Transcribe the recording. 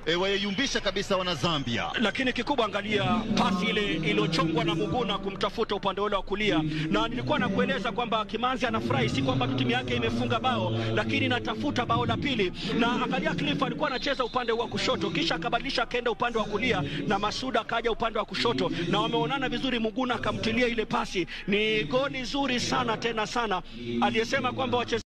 wayeyumbisha kabisa wana Zambia. Lakini kikubwa, angalia pasi ile iliyochongwa na Muguna kumtafuta upande ule wa kulia, na nilikuwa nakueleza kwamba Kimanzi anafurahi, si kwamba timu yake imefunga bao, lakini inatafuta bao la pili. Na angalia, Cliff alikuwa anacheza upande wa kushoto, kisha akabadilisha akaenda upande wa kulia, na Masuda akaja upande wa kushoto, na wameonana vizuri. Muguna akamtilia ile pasi. Ni goli zuri sana tena sana, aliyesema kwamba